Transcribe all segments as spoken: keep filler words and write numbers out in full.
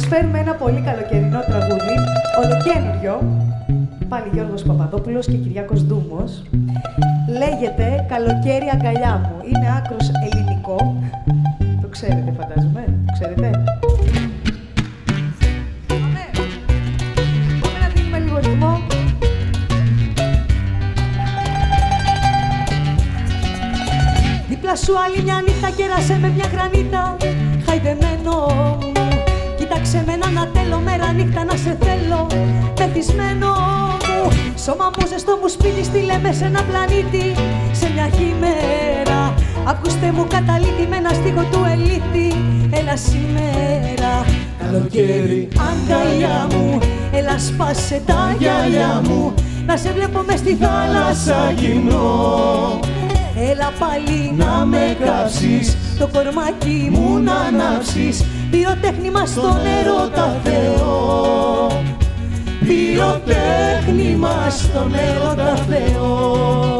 προσφέρουμε ένα πολύ καλοκαιρινό τραγούδι, ολοκένουργιο, πάλι Γιώργος Παπαδόπουλος και Κυριάκος Δούμος. Λέγεται «Καλοκαίρι αγκαλιά μου». Είναι άκρος ελληνικό. Το ξέρετε, φαντάζομαι. Το ξέρετε. Πάμε. Πάμε να δίνουμε λίγο ρυθμό. Δίπλα σου άλλη μια νύχτα κέρασε με μια γρανίτα. Χαϊδεμένο μου, κοίταξε με ένα τέλο, μέρα νύχτα να σε θέλω. Πεθυσμένο μου, σώμα μου ζεστό μου σπίτι, στείλε με σε ένα πλανήτη. Σε μια χειμέρα, ακούστε μου καταλήτη με ένα στίχο του ελίτη. Έλα σήμερα, καλοκαίρι, αγκαλιά μου, έλα σπάσε τα γυαλιά μου, να σε βλέπω μες στη θάλασσα γυμνό. Έλα πάλι να με κάψεις, το κορμάκι μου να ανάψεις, πυροτέχνημα στον έρωτα Θεό. Πυροτέχνημα στον έρωτα Θεό.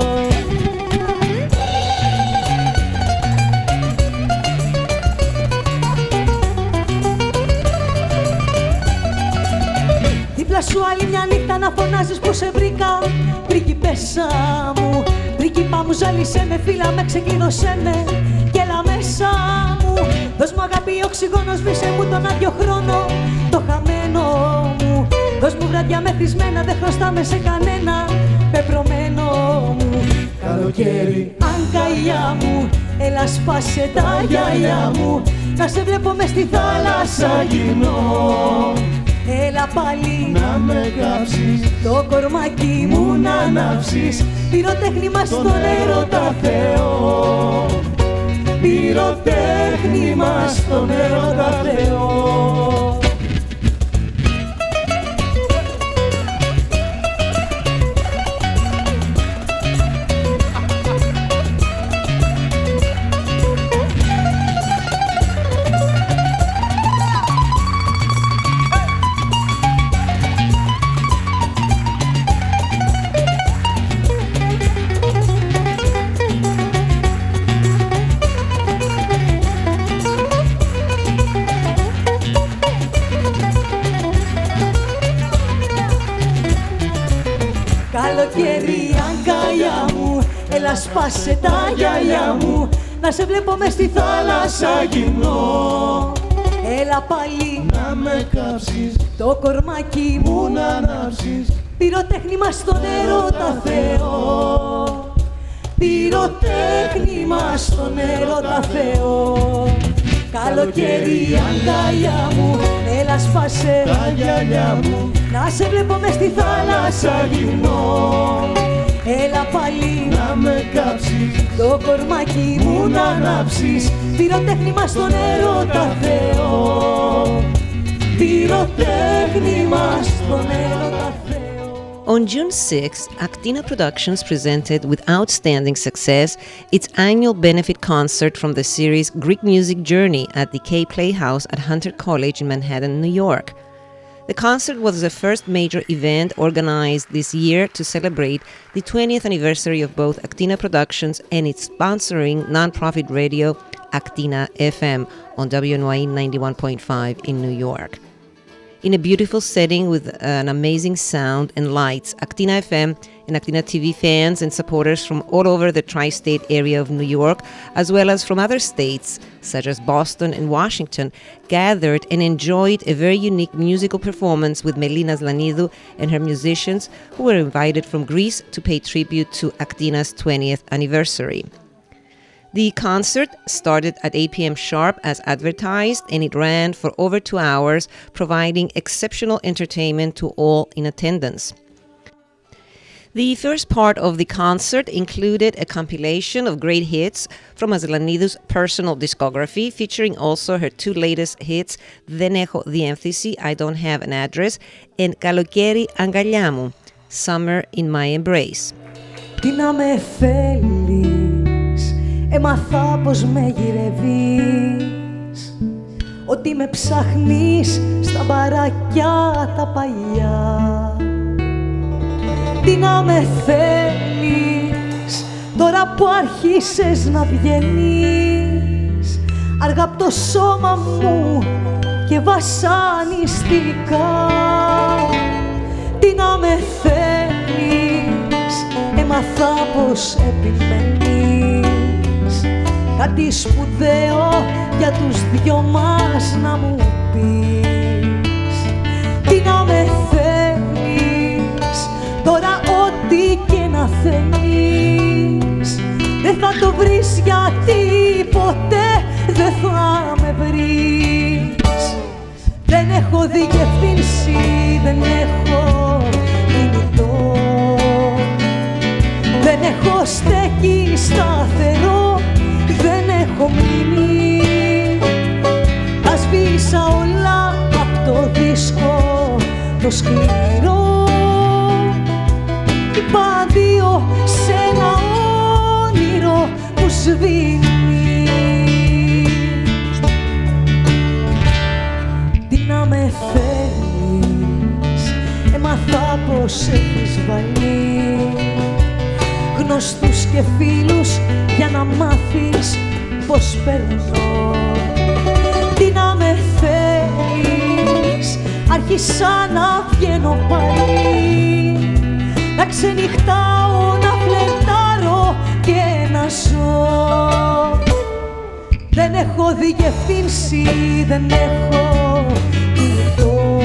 Δίπλα σου άλλη μια νύχτα να φωνάζεις που σε βρήκα, πριγκιπέσσα μου. Πριγκίπα μου ζάλισε με, φύλλα με, ξεκλείδωσέ με κι έλα μέσα μου. Δώσ' μου αγάπη οξυγόνο, σβήσε μου τον άδειο χρόνο, το χαμένο μου. Δώσ' μου βράδια μεθυσμένα, δεν χρωστάμε σε κανένα, πεπρωμένο μου. Καλοκαίρι, αγκαλιά μου, έλα σπάσε τα γυαλιά μου, να σε βλέπω μες στη θάλασσα γυμνό. Έλα πάλι να με κάψεις, το κορμάκι μου να ανάψεις, πυροτέχνημα στον έρωτα Θεό. Πυροτέχνημα στον έρωτα Θεό. Καλοκαίρι, αγκαλιά μου, έλα σπάσε τα γυαλιά μου, να σε βλέπω μες στη θάλασσα γυμνό. Έλα πάλι να με κάψεις, το κορμάκι μου να ανάψεις, πυροτέχνημα στον έρωτα Θεό. Πυροτέχνημα στον έρωτα Θεό. Καλοκαίρι, αγκαλιά μου, έλα σπάσε τα γυαλιά μου, να σε βλέπω μες στη θάλασσα γυμνό. Έλα πάλι να με κάψεις, το κορμάκι μου να ανάψεις, πυροτέχνημα στον έρωτα Θεό. Πυροτέχνημα στον έρωτα Θεό. On June sixth, AKTINA Productions presented with outstanding success its annual benefit concert from the series Greek Music Journey at the K Playhouse at Hunter College in Manhattan, New York. The concert was the first major event organized this year to celebrate the twentieth anniversary of both AKTINA Productions and its sponsoring nonprofit radio AKTINA F M on W N Y ninety-one point five in New York. In a beautiful setting with an amazing sound and lights, AKTINA F M and AKTINA T V fans and supporters from all over the tri-state area of New York, as well as from other states such as Boston and Washington, gathered and enjoyed a very unique musical performance with Melina Aslanidou and her musicians, who were invited from Greece to pay tribute to AKTINA's twentieth anniversary. The concert started at eight p.m. sharp as advertised, and it ran for over two hours, providing exceptional entertainment to all in attendance. The first part of the concert included a compilation of great hits from Aslanidou's personal discography, featuring also her two latest hits, Δεν έχω διεύθυνση, I Don't Have an Address, and Καλοκαίρι αγκαλιά μου, Summer in My Embrace. Τι να με θέλεις, έμαθα πως με γυρεύεις, ότι με ψάχνεις στα μπαράκια τα παλιά. Τι να με θέλεις, τώρα που άρχισες να βγαίνεις, αργά απ' το σώμα μου και βασανιστικά. Τι να με θέλεις, έμαθα πως επιμένεις, κάτι σπουδαίο για τους δυο μας να μου πεις. Τι να με θέλεις, τώρα ό,τι και να θέλεις, δεν θα το βρεις γιατί ποτέ δεν θα με βρεις. Δεν έχω διευθύνση, δεν έχω κινητό, δεν έχω στέκει σταθερό, δεν έχω μνήμη. Τα σβήσα όλα απ' το δίσκο το σκληρό, είπα δύο σε ένα όνειρο που σβήνει. Τι να με θέλεις, έμαθα πως έχεις βάλει γνωστούς και φίλους για να μάθεις πως περνώ. Τι να με θέλεις, άρχισα να βγαίνω πάλι, να ξενυχτάω, να φλερτάρω και να ζω. Δεν έχω διευθύνση, δεν έχω κινητό,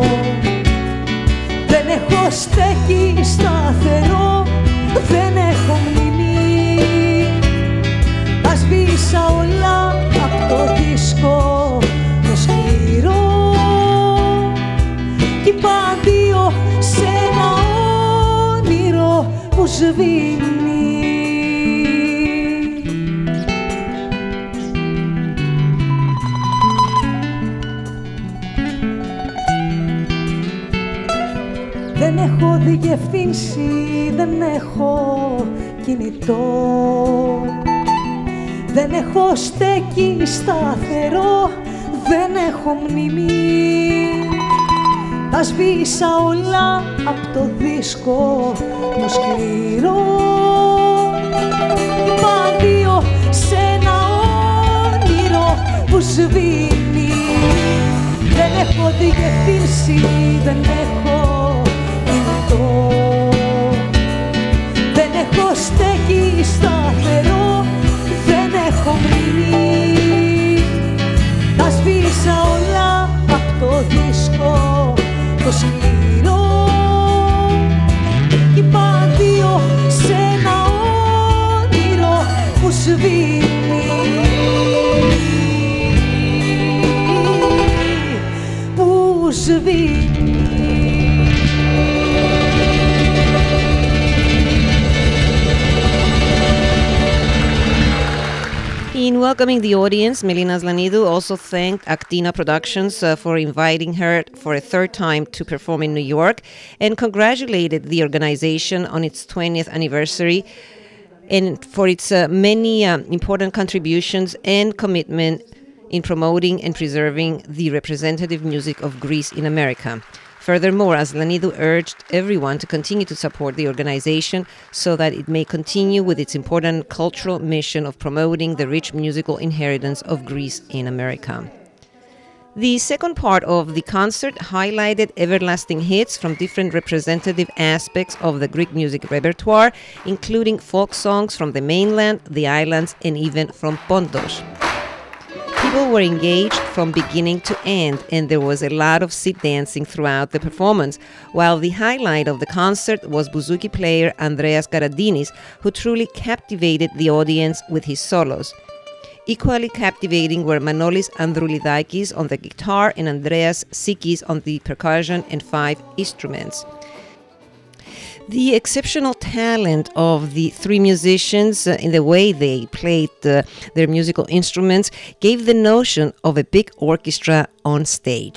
δεν έχω στέκει σταθερό, δεν έχω μνήμη. Τα σβήσα όλα απ' το δίσκο το σκληρό, κι είπα αντίο σε ένα όνειρο που σβήνει. Δεν έχω διευθύνση, δεν έχω κινητό, δεν έχω στέκει σταθερό, δεν έχω μνήμη. Τα σβήσα όλα απ' το δίσκο το σκληρό, είπα αντίο σε ένα όνειρο που σβήνει. Δεν έχω διευθύνση, δεν έχω κινητό, δεν έχω στέκει σταθερό, δεν έχω μνήμη. Τα σβήσα όλα απ' το δίσκο το σκληρό, κι είπα αντίο σε ένα όνειρο που σβήνει, που σβήνει. In welcoming the audience, Melina Aslanidou also thanked AKTINA Productions uh, for inviting her for a third time to perform in New York and congratulated the organization on its twentieth anniversary and for its uh, many uh, important contributions and commitment in promoting and preserving the representative music of Greece in America. Furthermore, Aslanidou urged everyone to continue to support the organization so that it may continue with its important cultural mission of promoting the rich musical inheritance of Greece in America. The second part of the concert highlighted everlasting hits from different representative aspects of the Greek music repertoire, including folk songs from the mainland, the islands, and even from Pontos. People were engaged from beginning to end, and there was a lot of sit dancing throughout the performance, while the highlight of the concert was bouzouki player Andreas Karadinis, who truly captivated the audience with his solos. Equally captivating were Manolis Androulidakis on the guitar and Andreas Sikis on the percussion and five instruments. The exceptional talent of the three musicians uh, in the way they played uh, their musical instruments gave the notion of a big orchestra on stage.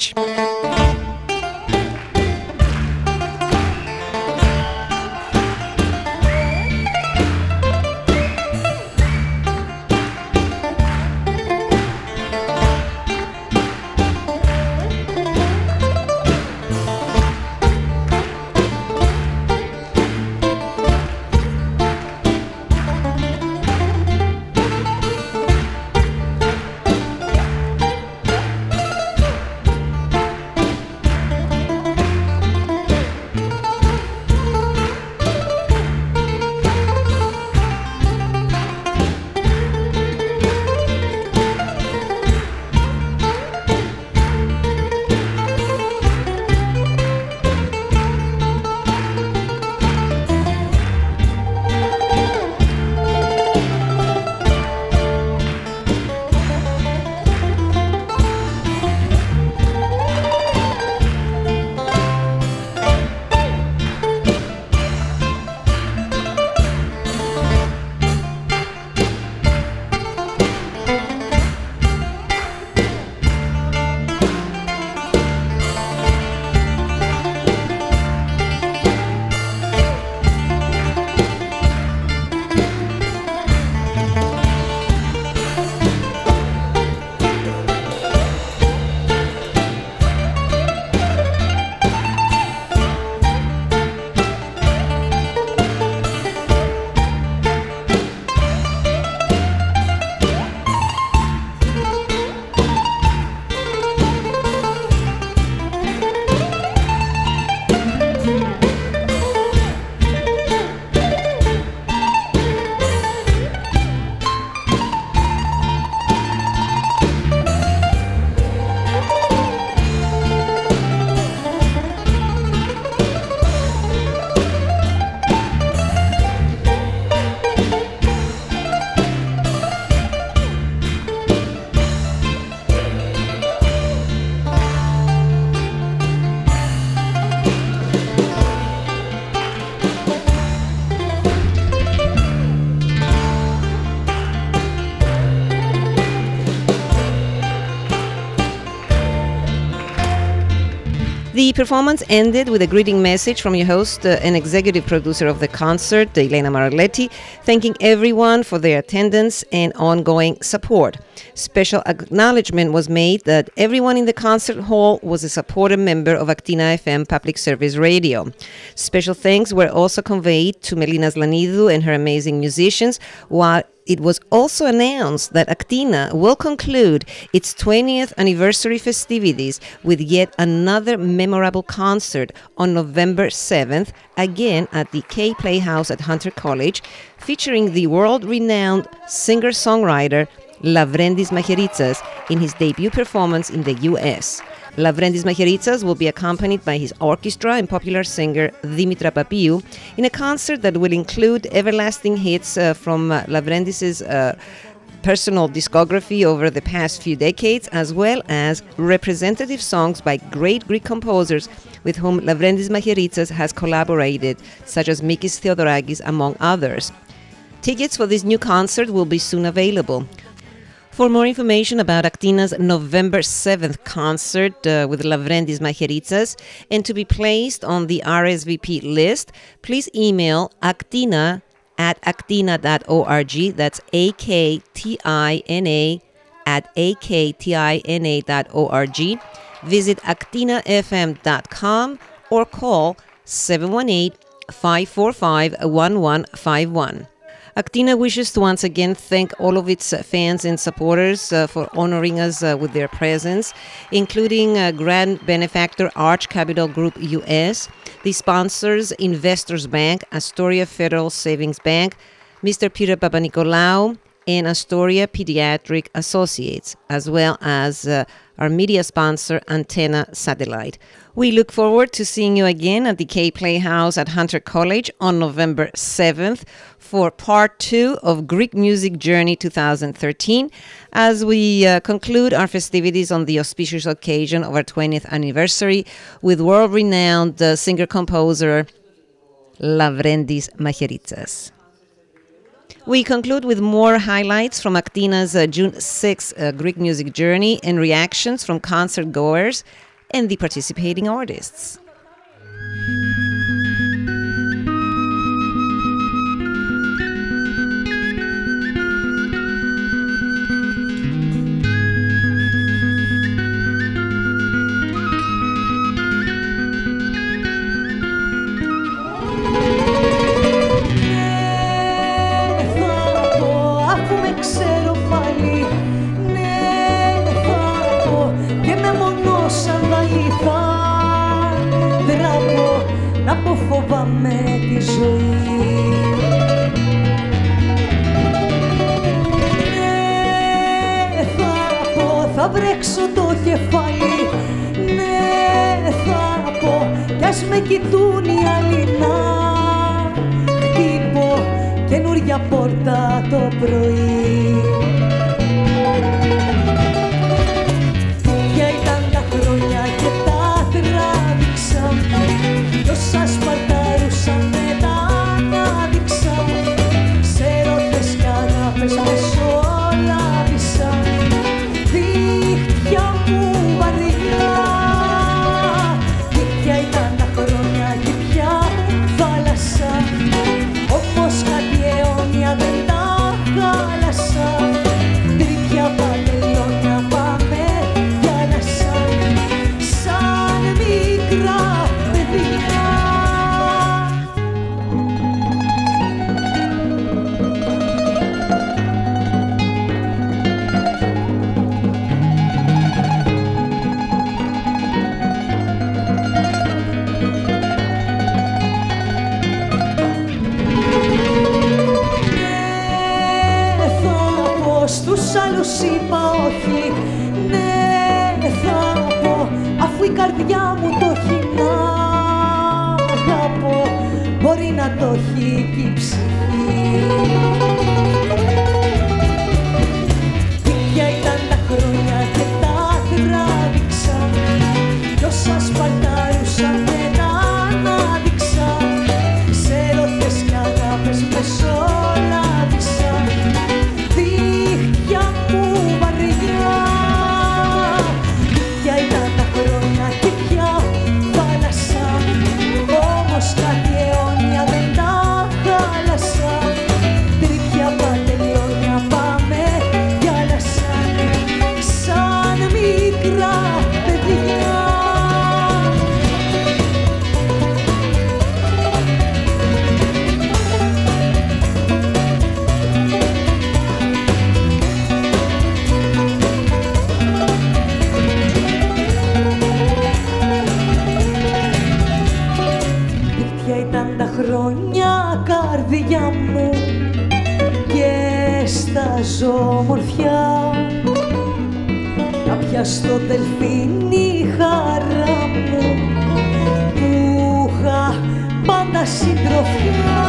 The performance ended with a greeting message from your host uh, and executive producer of the concert, Elena Maraletti, thanking everyone for their attendance and ongoing support. Special acknowledgement was made that everyone in the concert hall was a supportive member of AKTINA F M Public Service Radio. Special thanks were also conveyed to Melina Aslanidou and her amazing musicians, while it was also announced that AKTINA will conclude its twentieth anniversary festivities with yet another memorable concert on November seventh, again at the K Playhouse at Hunter College, featuring the world-renowned singer-songwriter Lavrendis Macheritsas in his debut performance in the U S. Lavrendis Macheritsas will be accompanied by his orchestra and popular singer Dimitra Papiou in a concert that will include everlasting hits uh, from uh, Lavrendis' uh, personal discography over the past few decades, as well as representative songs by great Greek composers with whom Lavrendis Macheritsas has collaborated, such as Mikis Theodorakis, among others. Tickets for this new concert will be soon available. For more information about AKTINA's November seventh concert uh, with Lavrendis Macheritsas and to be placed on the R S V P list, please email aktina at aktina dot org. That's A K T I N A at A K T I N A dot org. Visit aktina f m dot com or call seven one eight, five four five, one one five one. AKTINA wishes to once again thank all of its fans and supporters uh, for honoring us uh, with their presence, including uh, Grand Benefactor Arch Capital Group U S, the sponsors Investors Bank, Astoria Federal Savings Bank, Mister Peter Papanikolaou, and Astoria Pediatric Associates, as well as uh, our media sponsor, Antenna Satellite. We look forward to seeing you again at the K Playhouse at Hunter College on November seventh for part two of Greek Music Journey twenty thirteen, as we uh, conclude our festivities on the auspicious occasion of our twentieth anniversary with world-renowned uh, singer-composer Lavrendis Macheritsas. We conclude with more highlights from AKTINA's uh, June sixth uh, Greek Music Journey and reactions from concert goers and the participating artists. Να πω φοβάμαι τη ζωή. Ναι, θα πω, θα βρέξω το κεφάλι. Ναι, θα πω, κι ας με κοιτούν οι άλλοι να χτύπω καινούρια πόρτα το πρωί. Ποια ήταν τα χρόνια και τα τράβηξα, τόσα σπαρτάρουσα με τα ανάδειξα. Ξέροντες κι αγάπες μεσολάβησα, δίχτυα μου βαριά. Ποια ήταν τα χρόνια και ποια θάλασσα, όμως κάτι αιώνια δεν τα χάλασα. Τρίπια παντελόνια πάμε για να σαν, σαν μικρά παιδιά. Στους άλλους είπα όχι, ναι θα πω, αφού η καρδιά μου το έχει να αγαπώ, μπορεί να το έχει και η ψυχή. Ποια ήταν τα χρόνια και τα τράβηξα, κι όσα σπαρτάρουσα με τα ανάδειξα. Ξέρω θες κι αγάπες μεσολάβησα, δίχτυα μου βαριά. Ποια ήταν τα χρόνια και ποια πια στο δελφίνι χαρά μου που είχα πάντα συντροφιά.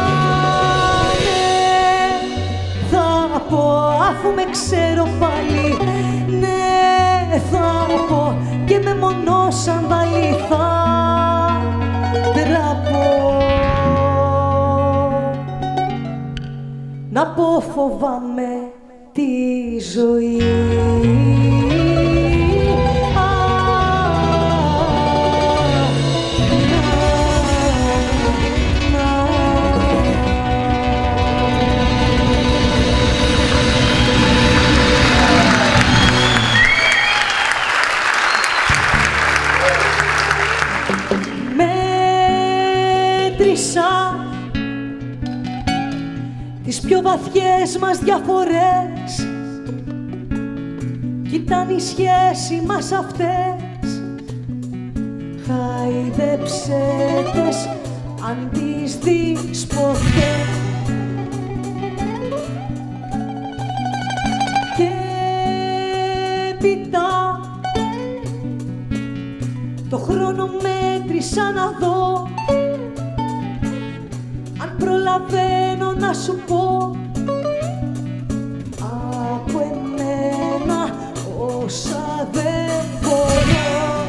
Ναι, θα πω αφού με ξέρω πάλι, ναι, θα πω και με μονό σανδάλι θα τραπώ. Να πω φοβάμαι τη ζωή. Μέτρησα τις πιο βαθιές μας διαφορές κι ήταν η σχέση μας αυτές. Χάιδεψε τες αν τις δεις ποτέ. Και έπειτα το χρόνο μέτρησα να δω αν προλαβαίνω να σου πω από εμένα όσα δεν μπορώ.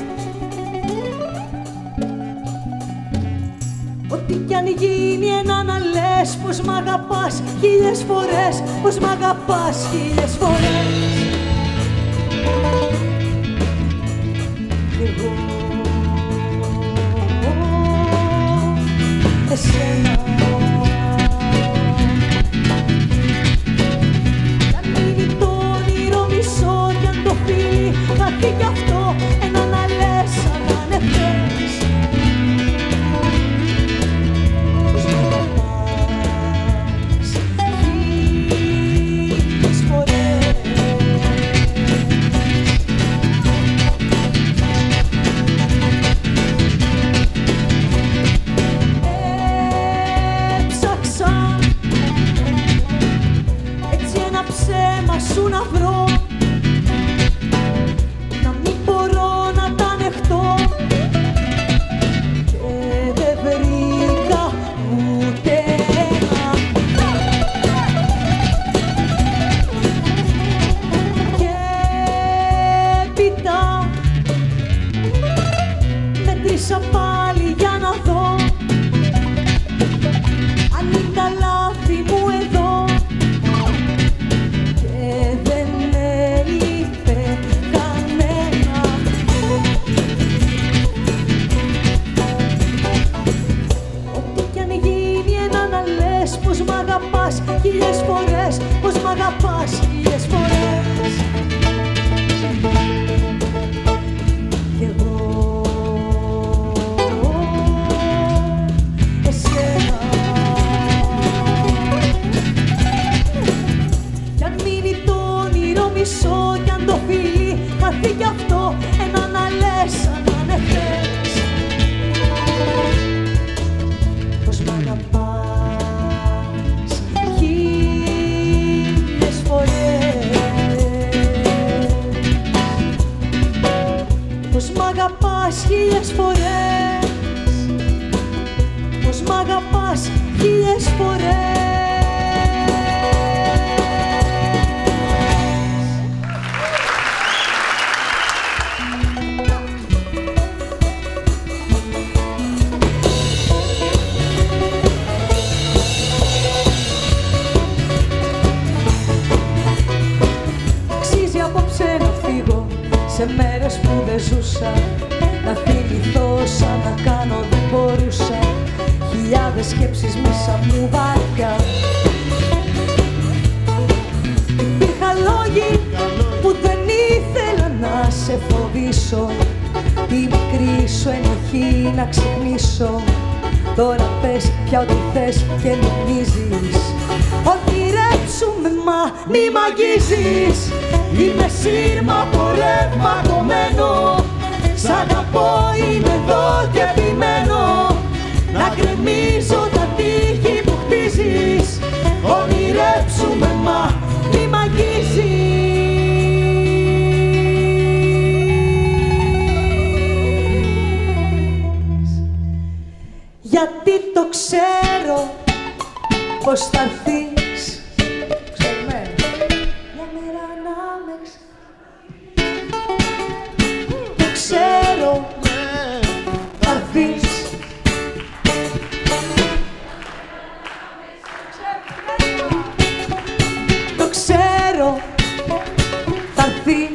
Ό,τι κι αν γίνει ένα να λες πως μ' αγαπάς χίλιες φορές, πως μ' αγαπάς χίλιες φορές. Κι εγώ εσένα κι αν μείνει το όνειρο μισό κι αν το φίλι χαθεί κι αυτό ένα να λες σαν να είναι χθες. Πως μ' αγαπάς χίλιες φορές. Ψέμα σου να βρω, να μην μπορώ να τα ανεχτώ και δεν βρήκα ούτε ένα. Και έπειτα μέτρησα πάλι για να δω αν είναι τα λάθη μου εδώ. Πως μ' αγαπάς χίλιες φορές, πως μ' αγαπάς χίλιες φορές. Κι εγώ εσένα κι αν μείνει το όνειρο μισό κι αν το φίλι χαθεί κι αυτό ένα να λες σαν να είναι χθες. Πως μ' αγαπάς πως μ' αγαπάς χίλιες φορές, πως μ' αγαπάς χίλιες φορές. Αξίζει απόψε να φύγω σε μέρες που δεν ζούσα, να θυμηθώ σαν να κάνω δεν μπορούσα. Χιλιάδες σκέψεις μέσα μου βάρια. Υπήρχαν λόγοι που δεν ήθελα να σε φοβήσω, τη μικρή σου ενοχή να ξυπνήσω. Τώρα πες πια ό,τι θες και νομίζεις, ονειρέψουμε μα μη μ' αγγίζεις. Είμαι σύρμα από ρεύμα κομμένο, σ' αγαπώ είμαι εδώ και επιμένω να γκρεμίζω τα τείχη που χτίζεις. Ονειρέψουμε μα μη μ' αγγίζεις. ξέρω πως θα έρθεις. Ξέρουμε. Μια μέρα να με ξα... Το ξέρω, θα έρθεις. Το ξέρω, θα έρθεις.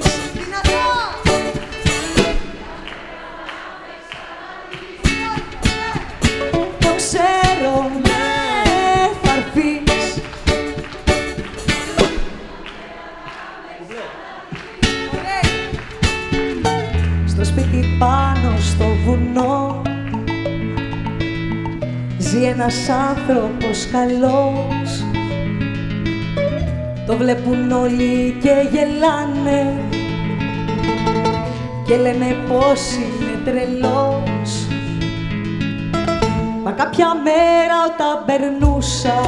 Το ξέρω, ναι, θα έρθεις. Στο σπίτι πάνω στο βουνό ζει ένας άνθρωπος καλός. Το βλέπουν όλοι και γελάνε και λένε πως είναι τρελός. Μα κάποια μέρα όταν περνούσα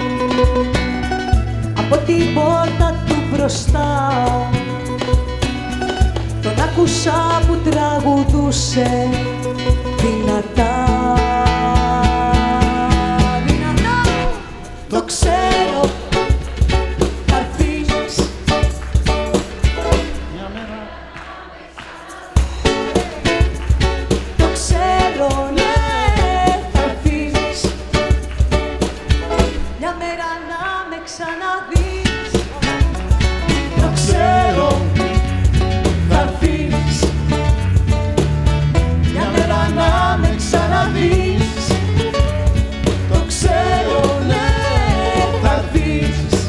από την πόρτα του μπροστά, τον άκουσα που τραγουδούσε δυνατά. Δυνατά, το ξέρω, θα έρθεις. Το ξέρω, ναι, θα έρθεις. Μια μέρα να με ξαναδείς. Το ξέρω, θα έρθεις. Μια μέρα να με ξαναδείς. Το ξέρω, ναι, θα έρθεις.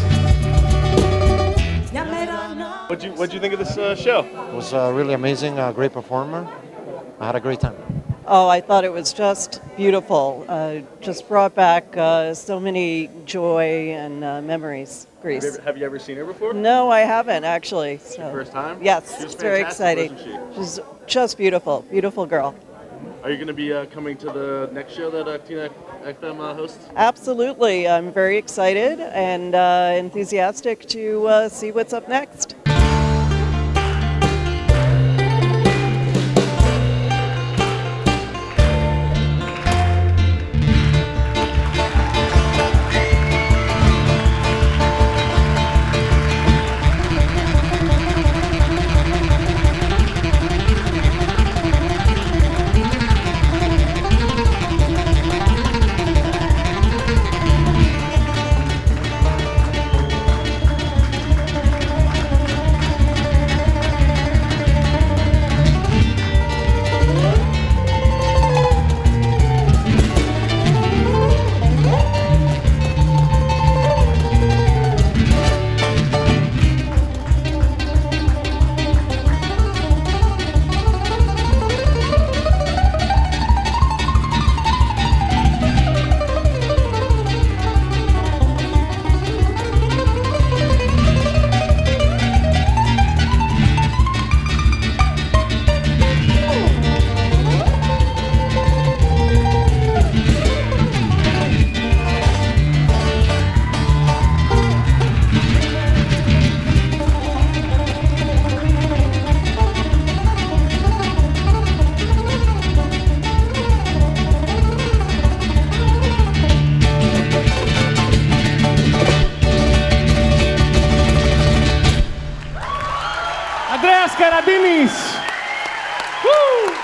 Μια μέρα να... What'd you What'd you think of this uh, show? It was uh, really amazing, a great performer. I had a great time. Oh, I thought it was just beautiful. Uh, just brought back uh, so many joy and uh, memories. Have Greece. you, ever, have you ever seen her before? No, I haven't actually. So. Your first time? Yes, She was it's very fantastic, exciting. wasn't she? She's just beautiful, beautiful girl. Are you going to be uh, coming to the next show that AKTINA F M uh, hosts? Absolutely, I'm very excited and uh, enthusiastic to uh, see what's up next. Andreas Karadinis. Woo!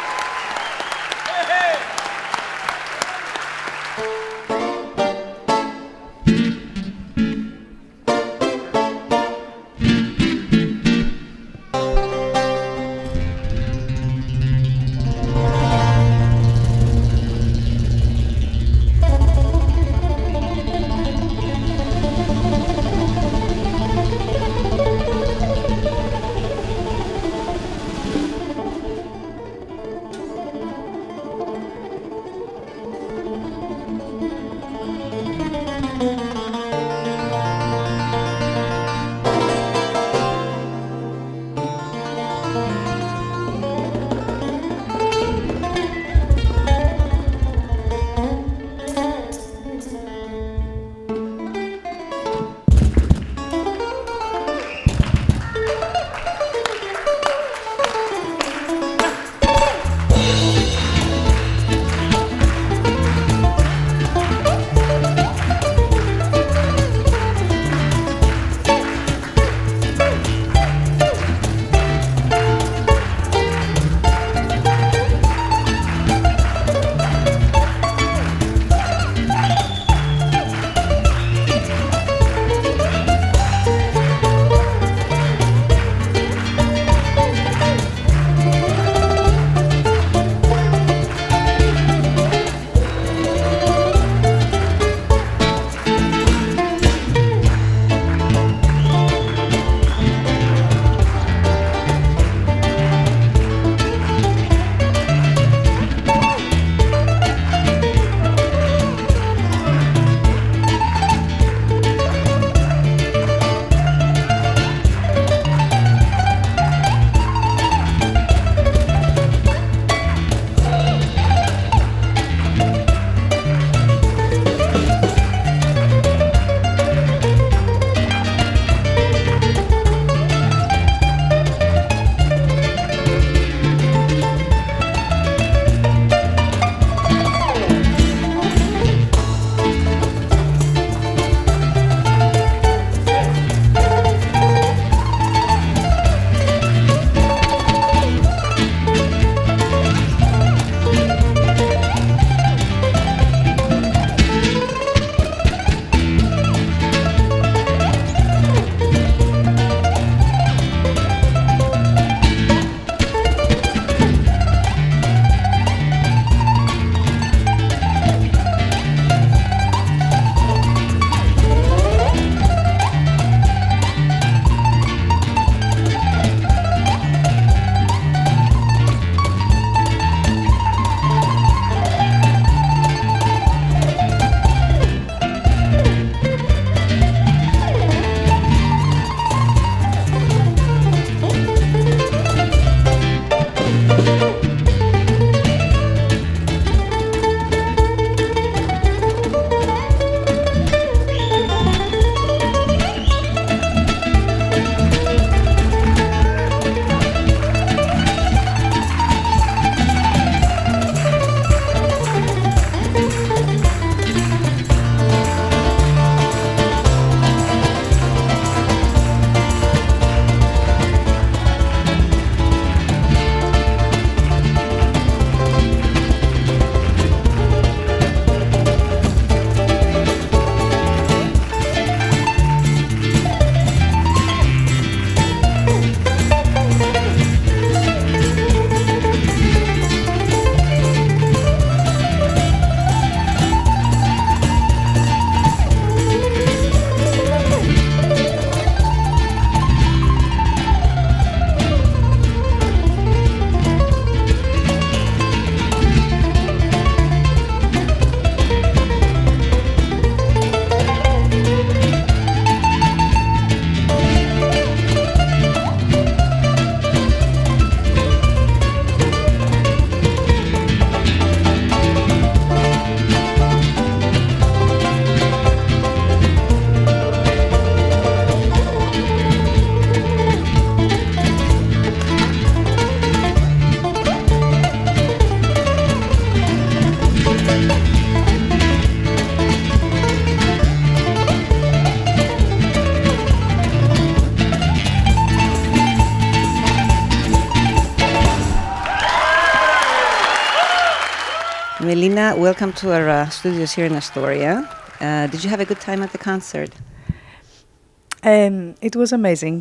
Melina, welcome to our uh, studios here in Astoria. Uh, did you have a good time at the concert? Um, it was amazing.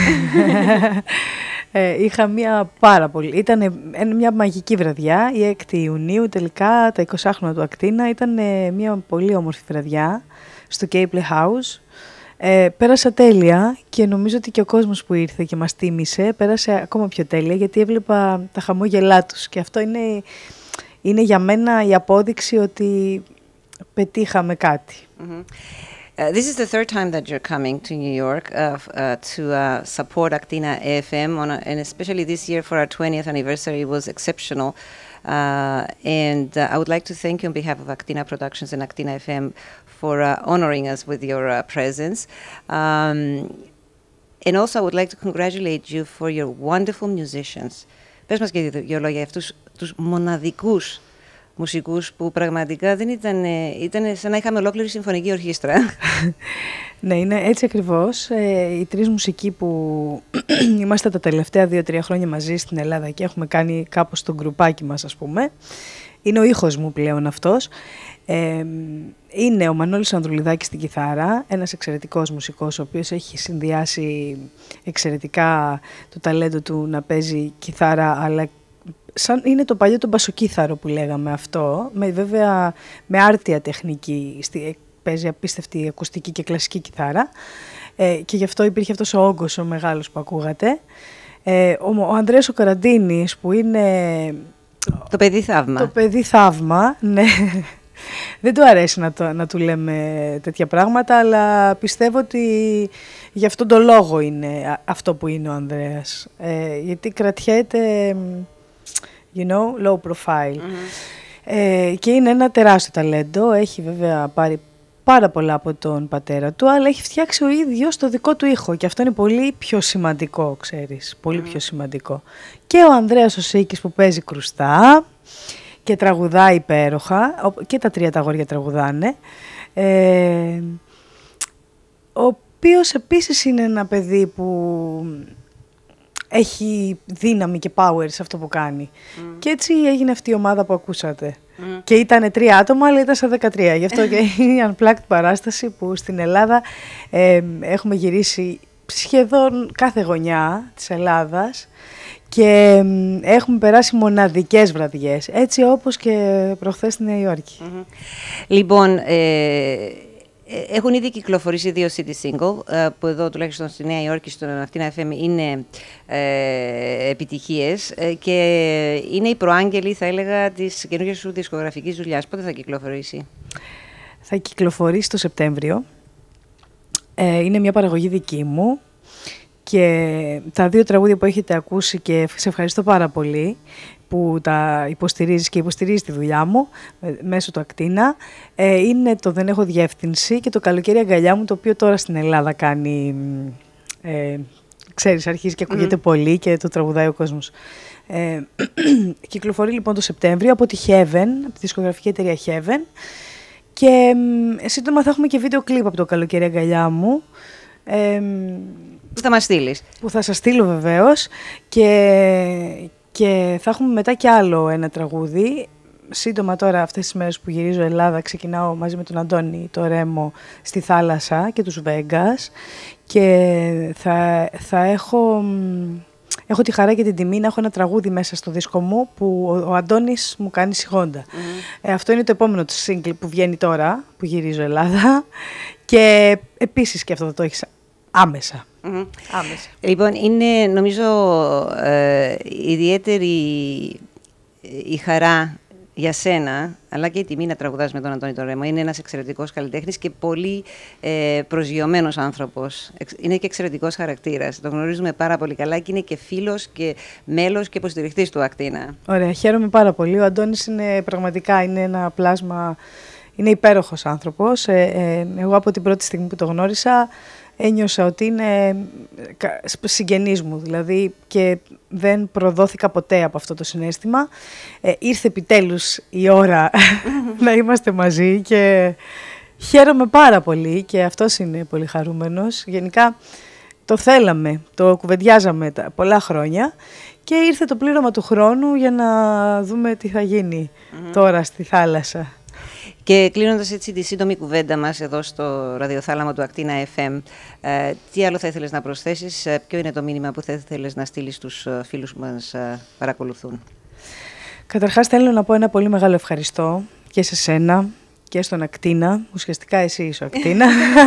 ε, είχα μια πάρα πολύ... Ήταν μια μαγική βραδιά, η έκτη Ιουνίου, τελικά τα είκοσι χρόνια του Ακτίνα. Ήταν μια πολύ όμορφη βραδιά στο K Playhouse. Ε, πέρασα τέλεια και νομίζω ότι και ο κόσμος που ήρθε και μας τίμησε πέρασε ακόμα πιο τέλεια, γιατί έβλεπα τα χαμόγελά τους και αυτό είναι, είναι για μένα η απόδειξη ότι πετύχαμε κάτι. Mm-hmm. Uh, this is the third time that you're coming to New York uh, uh, to uh, support AKTINA F M, on a, and especially this year for our twentieth anniversary. It was exceptional. Uh, and uh, I would like to thank you on behalf of AKTINA Productions and AKTINA F M for uh, honoring us with your uh, presence. Um, and also I would like to congratulate you for your wonderful musicians. Πες μας και δύο λόγια για αυτούς τους μοναδικούς μουσικούς που πραγματικά δεν ήταν, ήταν σαν να είχαμε ολόκληρη συμφωνική ορχήστρα. Ναι, είναι έτσι ακριβώς. Ε, οι τρεις μουσικοί που είμαστε τα τελευταία δύο-τρία χρόνια μαζί στην Ελλάδα και έχουμε κάνει κάπως το γκρουπάκι μας, ας πούμε. Είναι ο ήχος μου πλέον αυτός. Ε, είναι ο Μανώλης Ανδρουλιδάκης στην κιθάρα, ένας εξαιρετικός μουσικός, ο οποίος έχει συνδυάσει εξαιρετικά το ταλέντο του να παίζει κιθάρα, αλλά σαν είναι το παλιό το μπασοκίθαρο που λέγαμε αυτό, με, βέβαια με άρτια τεχνική, στη, παίζει απίστευτη ακουστική και κλασική κιθάρα, ε, και γι' αυτό υπήρχε αυτός ο όγκος ο μεγάλος που ακούγατε. Ε, ο, ο Ανδρέας ο Καραντίνης που είναι... Το παιδί θαύμα. Το παιδί θαύμα, ναι. Δεν του αρέσει να, το, να του λέμε τέτοια πράγματα, αλλά πιστεύω ότι γι' αυτόν τον λόγο είναι αυτό που είναι ο Ανδρέας. Ε, γιατί κρατιέται... You know, low profile. Mm-hmm. Ε, και είναι ένα τεράστιο ταλέντο. Έχει βέβαια πάρει πάρα πολλά από τον πατέρα του, αλλά έχει φτιάξει ο ίδιος το δικό του ήχο. Και αυτό είναι πολύ πιο σημαντικό, ξέρεις. Πολύ mm-hmm. πιο σημαντικό. Και ο Ανδρέας ο Σίκης που παίζει κρουστά και τραγουδάει υπέροχα. Και τα τρία τα αγόρια τραγουδάνε. Ε, ο οποίος επίσης είναι ένα παιδί που... έχει δύναμη και power σε αυτό που κάνει. Mm. Και έτσι έγινε αυτή η ομάδα που ακούσατε. Mm. Και ήταν τρία άτομα, αλλά ήταν στα δεκατρία. Γι' αυτό και είναι η Unplugged παράσταση που στην Ελλάδα ε, έχουμε γυρίσει σχεδόν κάθε γωνιά της Ελλάδας και ε, έχουμε περάσει μοναδικές βραδιές. Έτσι όπως και προχθές στη Νέα Υόρκη. Mm-hmm. Λοιπόν... Ε... Έχουν ήδη κυκλοφορήσει δύο σι ντι single, που εδώ τουλάχιστον στη Νέα Υόρκη, στον AKTINA εφ εμ, είναι ε, επιτυχίες και είναι η προάγγελη, θα έλεγα, της καινούργιας σου δισκογραφικής δουλειάς. Πότε θα κυκλοφορήσει? Θα κυκλοφορήσει το Σεπτέμβριο. Ε, είναι μια παραγωγή δική μου και τα δύο τραγούδια που έχετε ακούσει, και σε ευχαριστώ πάρα πολύ που τα υποστηρίζεις και υποστηρίζεις τη δουλειά μου μέσω του AKTINA, ε, είναι το «Δεν έχω διεύθυνση» και το «Καλοκαίρι αγκαλιά μου», το οποίο τώρα στην Ελλάδα κάνει, ε, ξέρεις, αρχίζει και ακούγεται mm. πολύ και το τραγουδάει ο κόσμος. Ε, κυκλοφορεί λοιπόν το Σεπτέμβριο από τη Heaven, από τη δισκογραφική εταιρεία Heaven, και ε, σύντομα θα έχουμε και βίντεο κλιπ από το «Καλοκαίρι αγκαλιά μου», ε, που θα μας στείλεις. Που θα σας στείλω βεβαίως, και... Και θα έχουμε μετά κι άλλο ένα τραγούδι. Σύντομα τώρα, αυτές τις μέρες που γυρίζω Ελλάδα, ξεκινάω μαζί με τον Αντώνη το Ρέμο στη θάλασσα και τους Βέγκας. Και θα, θα έχω, έχω τη χαρά και την τιμή να έχω ένα τραγούδι μέσα στο δίσκο μου που ο, ο Αντώνης μου κάνει σιγόντα. Mm-hmm. Ε, αυτό είναι το επόμενο του single που βγαίνει τώρα, που γυρίζω Ελλάδα. Και επίσης και αυτό θα το έχεις άμεσα. Mm-hmm. Άμεσα. Λοιπόν, είναι νομίζω ε, ιδιαίτερη η χαρά για σένα, αλλά και η τιμή να τραγουδάς με τον Αντώνη τον Ρέμο. Είναι ένας εξαιρετικός καλλιτέχνης και πολύ ε, προσγειωμένος άνθρωπος. Είναι και εξαιρετικός χαρακτήρας. Το γνωρίζουμε πάρα πολύ καλά και είναι και φίλος και μέλος και υποστηριχτής του AKTINA. Ωραία, χαίρομαι πάρα πολύ. Ο Αντώνης είναι πραγματικά είναι ένα πλάσμα, είναι υπέροχος άνθρωπος. Ε, ε, εγώ από την πρώτη στιγμή που το γνώρισα, ένιωσα ότι είναι συγγενής μου, δηλαδή, και δεν προδόθηκα ποτέ από αυτό το συναίσθημα. Ε, ήρθε επιτέλους η ώρα να είμαστε μαζί και χαίρομαι πάρα πολύ και αυτός είναι πολύ χαρούμενος. Γενικά το θέλαμε, το κουβεντιάζαμε τα πολλά χρόνια και ήρθε το πλήρωμα του χρόνου για να δούμε τι θα γίνει mm-hmm. τώρα στη θάλασσα. Και κλείνοντας έτσι τη σύντομη κουβέντα μας εδώ στο ραδιοθάλαμο του AKTINA εφ εμ, ε, τι άλλο θα ήθελες να προσθέσεις, ε, ποιο είναι το μήνυμα που θα ήθελες να στείλεις στους ε, φίλους που μας ε, παρακολουθούν? Καταρχάς θέλω να πω ένα πολύ μεγάλο ευχαριστώ και σε σένα και στον AKTINA, ουσιαστικά εσύ είσαι ο AKTINA.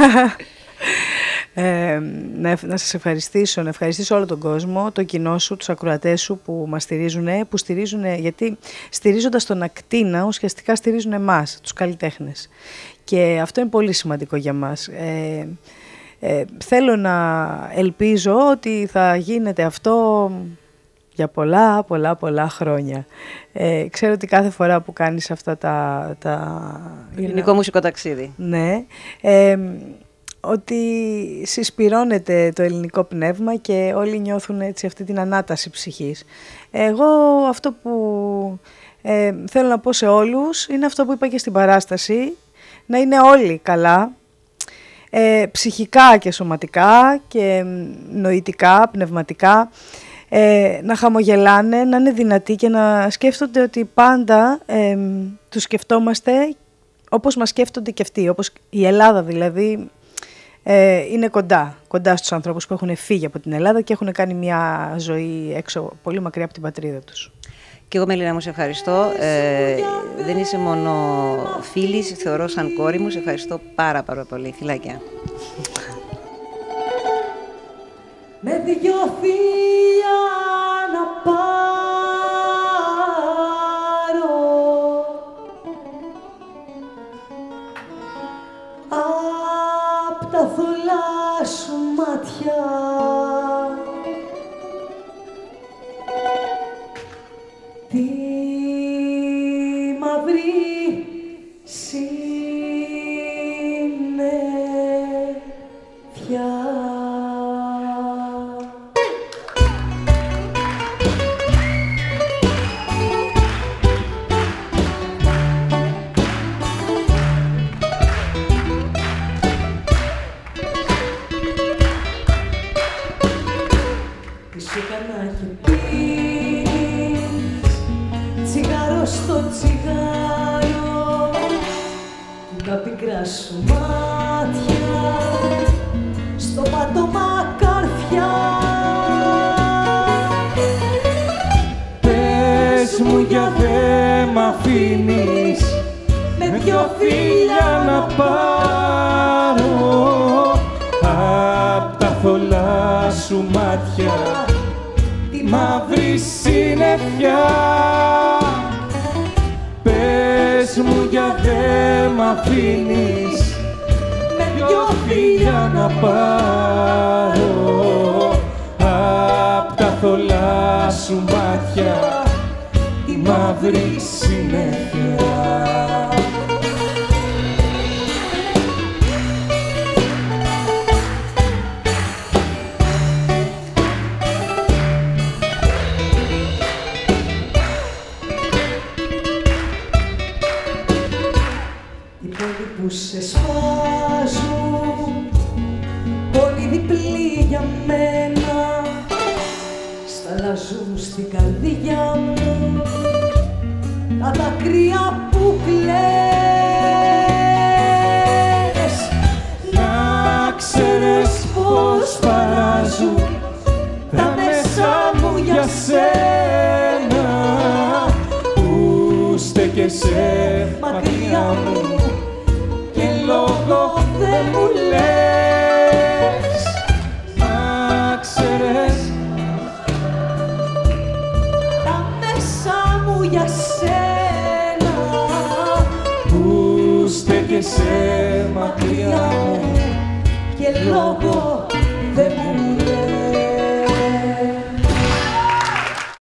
Ε, να, να σας ευχαριστήσω, να ευχαριστήσω όλο τον κόσμο, το κοινό σου, τους ακροατές σου που μας στηρίζουν, που στηρίζουν, γιατί στηρίζοντας τον AKTINA ουσιαστικά στηρίζουν εμάς, τους καλλιτέχνες. Και αυτό είναι πολύ σημαντικό για μας. Ε, ε, θέλω να ελπίζω ότι θα γίνεται αυτό για πολλά, πολλά, πολλά χρόνια. Ε, ξέρω ότι κάθε φορά που κάνεις αυτά τα... τα ελληνικό μουσικό ταξίδι. Ναι. Ε, ότι συσπυρώνεται το ελληνικό πνεύμα και όλοι νιώθουν έτσι αυτή την ανάταση ψυχής. Εγώ αυτό που ε, θέλω να πω σε όλους είναι αυτό που είπα και στην παράσταση, να είναι όλοι καλά, ε, ψυχικά και σωματικά και νοητικά, πνευματικά, ε, να χαμογελάνε, να είναι δυνατοί και να σκέφτονται ότι πάντα ε, τους σκεφτόμαστε όπως μας σκέφτονται και αυτοί, όπως η Ελλάδα δηλαδή. Ε, είναι κοντά, κοντά στους ανθρώπους που έχουν φύγει από την Ελλάδα και έχουν κάνει μια ζωή έξω, πολύ μακριά από την πατρίδα τους. Και εγώ, Μελίνα μου, σε ευχαριστώ. Ε, δεν είσαι μόνο φίλη, σε θεωρώ σαν κόρη μου. Σε ευχαριστώ πάρα πάρα πολύ. Φιλάκια. Με δυο φίλια να πάρω απ' τα θολά σου μάτια τη μαύρη συννεφιά. Στο τσιγάρο τα πικρά σου μάτια στο πάτωμα καρφιά. Πες μου για δε μ' αφήνεις με δυο φίλια να πάρω απ' τα θολά σου μάτια τη μαύρη συννεφιά. Πες μου για δε μ' αφήνεις με δυο φίλια να πάρω απ' τα θολά σου μάτια τη μαύρη συννεφιά. Που σε σφάζουν πολύ διπλή για μένα, σταλαζούν στην καρδιά μου τα δάκρυα που κλαις. Να ξέρεις πως παράζουν τα μέσα μου για σένα που στέκεσαι μακριά μου και λόγο δεν μου λες. Να ξέρεις τα μέσα μου για σένα που στέκεσαι μακριά μου και λόγο